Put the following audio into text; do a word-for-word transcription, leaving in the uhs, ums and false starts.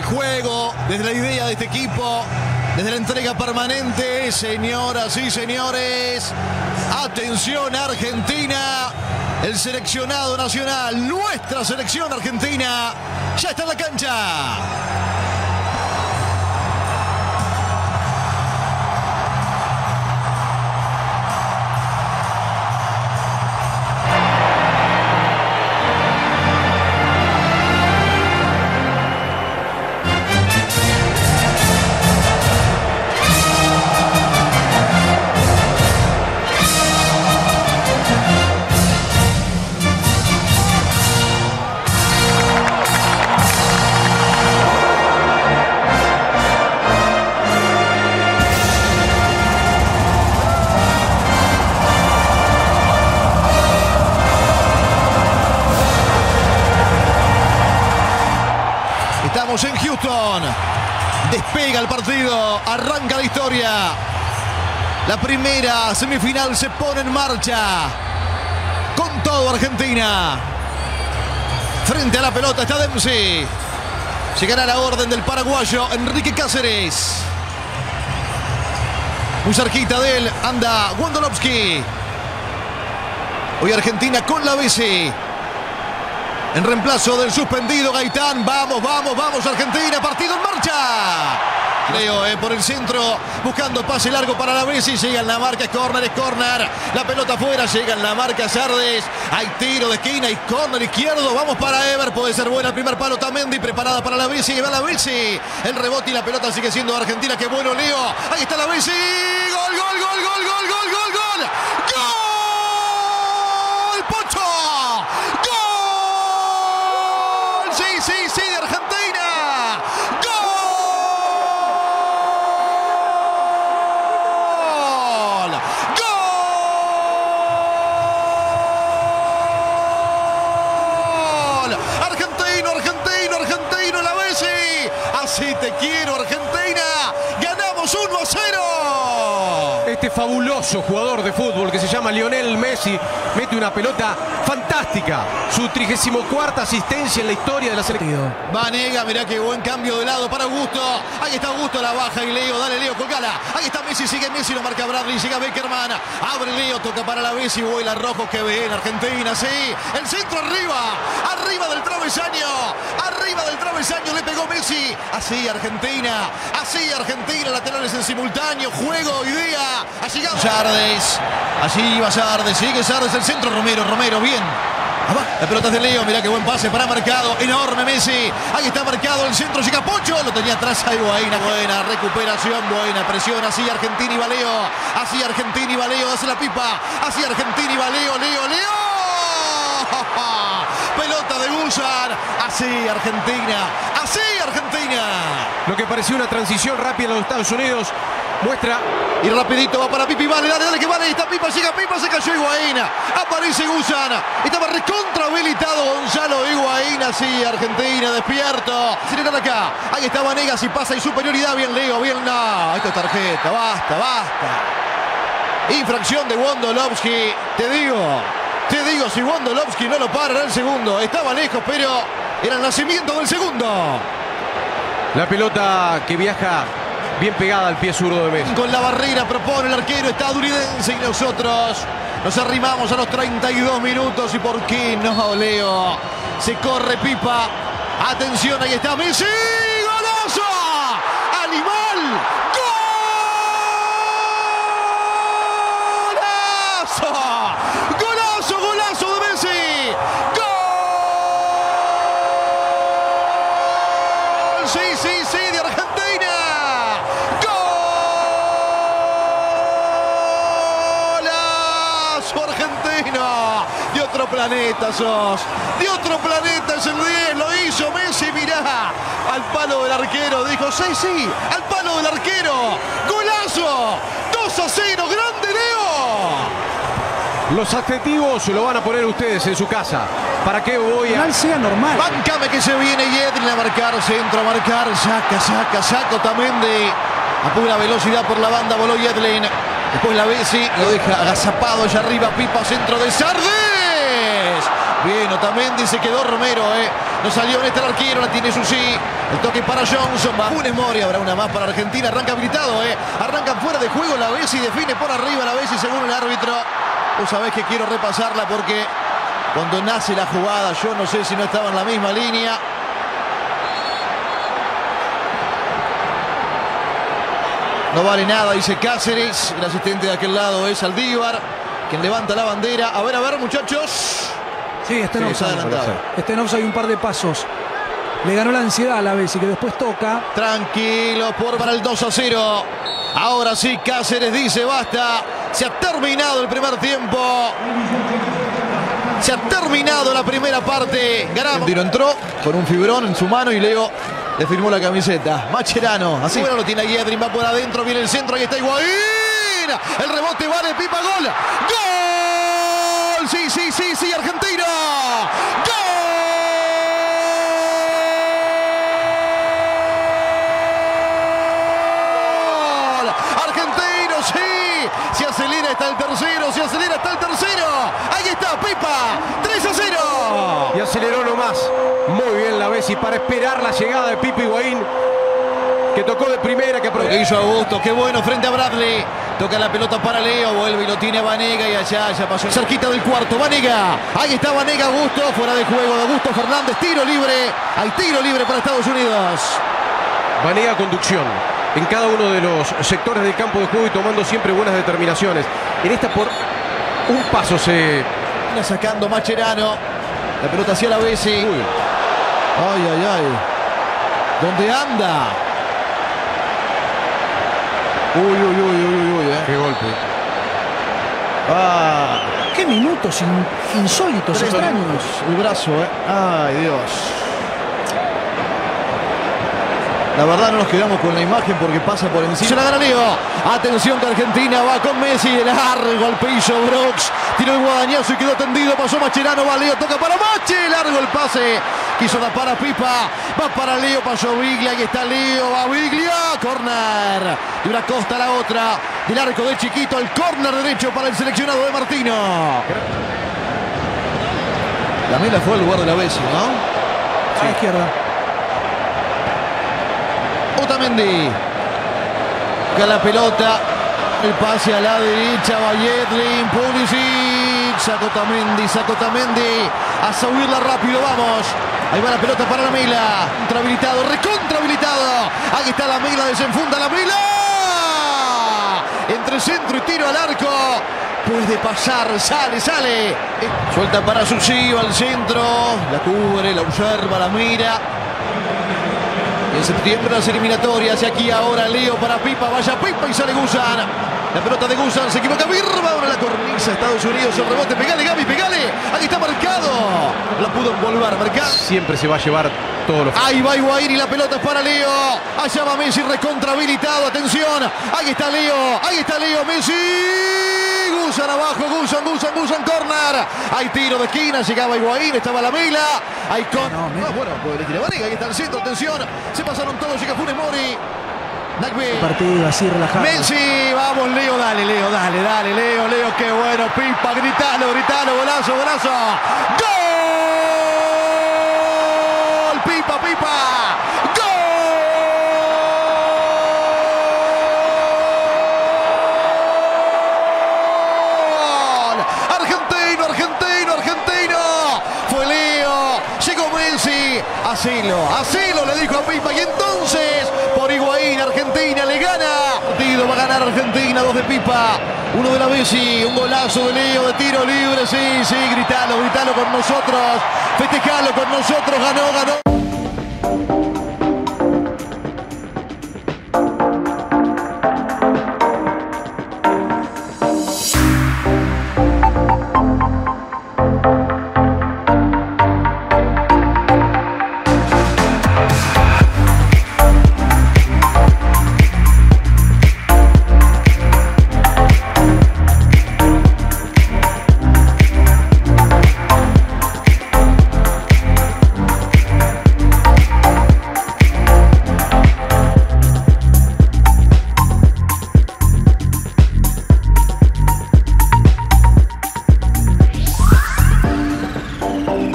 juego, desde la idea de este equipo, desde la entrega permanente. Señoras y señores, atención Argentina, el seleccionado nacional, nuestra selección argentina, ya está en la cancha. Estamos en Houston, despega el partido, arranca la historia. La primera semifinal se pone en marcha. Con todo Argentina. Frente a la pelota está Dempsey. Llegará la orden del paraguayo Enrique Cáceres. Muy cerquita de él anda Wondolowski. Hoy Argentina con la bici. En reemplazo del suspendido Gaitán. Vamos, vamos, vamos Argentina. Partido en marcha. Leo eh, por el centro. Buscando pase largo para la Bessi. Llega en la marca. Es córner, es córner. La pelota afuera. Llega en la marca Sardes. Hay tiro de esquina y córner izquierdo. Vamos para Ever. Puede ser buena el primer palo. Tamendi preparada para la Bessi. Va la Bessi. El rebote y la pelota sigue siendo de Argentina. Qué bueno Leo. Ahí está la Bessi. Gol, gol, gol, gol, gol, gol, gol, gol. ¡Gol! ¡Pocho! Sí, sí, sí, de Argentina. ¡Gol! ¡Gol! Argentino, argentino, argentino, la Bessi. Así te quiero, Argentina. Ganamos uno a cero. Este fabuloso jugador de fútbol que se llama Lionel Messi mete una pelota fantástica. Su trigésimo cuarta asistencia en la historia de la selección. Vanega, mirá qué buen cambio de lado para Augusto. Ahí está Augusto, la baja y Leo. Dale Leo, colgala. Ahí está Messi, sigue Messi, lo marca Bradley. Llega Beckerman. Abre Leo, toca para la Bessi. Vuela rojo, que bien Argentina, sí. El centro arriba. Arriba del travesaño. Arriba del travesaño le pegó Messi. Así Argentina. Así Argentina. Laterales en simultáneo. Juego, idea. Ha llegado Sardes. Allí va Sardes. Sigue Sardes. El centro Romero. Romero, bien. La pelota es de Leo, mirá qué buen pase para marcado, enorme Messi, ahí está marcado el centro, llega Pocho, lo tenía atrás a Higuaín, buena recuperación, buena presión, así Argentina y va Leo, así Argentina y va Leo, hace la pipa, así Argentina y va Leo, Leo, Leo, pelota de Guzan, así Argentina, así Argentina. Lo que parecía una transición rápida en los Estados Unidos, muestra. Y rapidito va para Pipi, vale, dale, dale, que vale, ahí está Pipa, llega Pipa, se cayó Higuaín, aparece Guzan, estaba recontra habilitado Gonzalo Higuaín, así Argentina, despierto, acelerar acá, ahí está Vanegas y pasa y superioridad, bien Leo, bien, no, esto es tarjeta, basta, basta. Infracción de Wondolowski, te digo, te digo, si Wondolowski no lo para en el segundo, estaba lejos, pero era el nacimiento del segundo. La pelota que viaja bien pegada al pie zurdo de Messi. Con la barrera propone el arquero estadounidense y nosotros nos arrimamos a los treinta y dos minutos. ¿Y por qué no, Leo? Se corre Pipa. Atención, ahí está Messi. ¡Golazo! ¡Animal! ¡Golazo! ¡Golazo, golazo de Messi! ¡Gol! Sí, sí, sí, de Argentina. Argentino, de otro planeta sos, de otro planeta es el diez, lo hizo Messi, mirá, al palo del arquero, dijo, sí, sí, al palo del arquero, golazo, dos a cero, grande Leo. Los adjetivos lo van a poner ustedes en su casa. ¿Para qué voy a...? sea normal. Bancame que se viene Yedlin a marcar, centro a marcar, saca, saca, saca Tamendi, a pura velocidad por la banda, voló Yedlin. Después la Bessi lo deja agazapado allá arriba, Pipa, centro de Sardes. Bien, Otamendi, se quedó Romero, eh. No salió en este el arquero, la tiene Susi. El toque para Johnson. Va Funes Mori, habrá una más para Argentina. Arranca habilitado, ¿eh? Arranca fuera de juego la Bessi, define por arriba la Bessi según el árbitro. Vos sabés que quiero repasarla porque cuando nace la jugada, yo no sé si no estaba en la misma línea. No vale nada, dice Cáceres. El asistente de aquel lado es Aldívar, quien levanta la bandera. A ver, a ver, muchachos. Sí, está en offside. Está en offside un par de pasos. Le ganó la ansiedad a la Bessi, que después toca. Tranquilo, por para el dos a cero. Ahora sí, Cáceres dice basta. Se ha terminado el primer tiempo. Se ha terminado la primera parte. Ganamos. Tiro entró con un fibrón en su mano y Leo le firmó la camiseta. Mascherano. Así bueno lo tiene Guedrin. Va por adentro. Viene el centro. Ahí está Higuaín. El rebote vale. Pipa. Gol. ¡Gol! Sí, sí, sí, sí. Argentina. ¡Gol! Argentino, sí. Se acelera hasta el tercero. Se acelera hasta el tercero. Ahí está Pipa. tres a cero. Y aceleró nomás. Muy bien la Bessi para esperar la llegada de Pipa Higuaín, que tocó de primera, que aprovechó. Que hizo Augusto, qué bueno frente a Bradley. Toca la pelota para Leo, vuelve y lo tiene Vanega y allá ya pasó cerquita del cuarto. Vanega, ahí está Vanega. Augusto, fuera de juego de Augusto Fernández. Tiro libre, hay tiro libre para Estados Unidos. Vanega conducción en cada uno de los sectores del campo de juego y tomando siempre buenas determinaciones. En esta por un paso se... Sacando Mascherano. La pelota hacia la Bessi. Uy. Ay, ay, ay. ¿Dónde anda? Uy, uy, uy, uy, uy, eh. Qué golpe. Ah. Qué minutos in, insólitos, Tres extraños. minutos. El brazo, eh. Ay, Dios. La verdad no nos quedamos con la imagen porque pasa por encima. Se la gana Leo. Atención que Argentina va con Messi. De largo al piso Brooks. Tiró el guadañazo y quedó tendido. Pasó Mascherano. Va Leo. Toca para Mache. Largo el pase. Quiso la para Pipa. Va para Leo. Pasó Biglia. Aquí está Leo. Va Biglia. Corner. De una costa a la otra. Del arco de Chiquito. El corner derecho para el seleccionado de Martino. La mela fue al lugar de la Bessi, ¿no? A la izquierda. Otamendi. Busca la pelota. El pase a la derecha. Va Yedlin. Pulisic. Saca Otamendi. Saca Otamendi. A subirla rápido. Vamos. Ahí va la pelota para la Mela. Contrahabilitado. Recontrahabilitado. Aquí está la Mela. Desenfunda la Mela. Entre centro y tiro al arco. Puede pasar. Sale, sale. Suelta para Susi. Al centro. La cubre. La observa. La mira. En septiembre las eliminatorias y aquí ahora Leo para Pipa, vaya Pipa y sale Guzan. La pelota de Guzan, se equivoca Birba, ahora la cornisa, Estados Unidos, el rebote, pegale Gaby, pegale, ahí está marcado. La pudo envolver, marcado. Siempre se va a llevar todos los... Ahí va Higuaín y la pelota es para Leo. Allá va Messi recontra habilitado, atención. Ahí está Leo, ahí está Leo, Messi. Guzan abajo, Guzan, Guzan, Guzan, corner. Hay tiro de esquina, llegaba Higuaín, estaba la Mela. Hay con... No, no, bueno, pues le tira Vanega, ahí está el centro, atención. Se pasaron todos, llega Funes Mori. Nagbe. Partido así relajado. Messi, vamos Leo, dale Leo, dale, dale Leo, Leo, qué bueno, Pipa, gritalo, gritalo, golazo, golazo. ¡Gol! Pipa, Pipa. Hacelo, hacelo, le dijo a Pipa. Y entonces, por Higuaín, Argentina le gana. Partido va a ganar Argentina, dos de Pipa, uno de la Bessi, un golazo de Leo de tiro libre. Sí, sí, gritalo, gritalo con nosotros, festejalo con nosotros, ganó, ganó.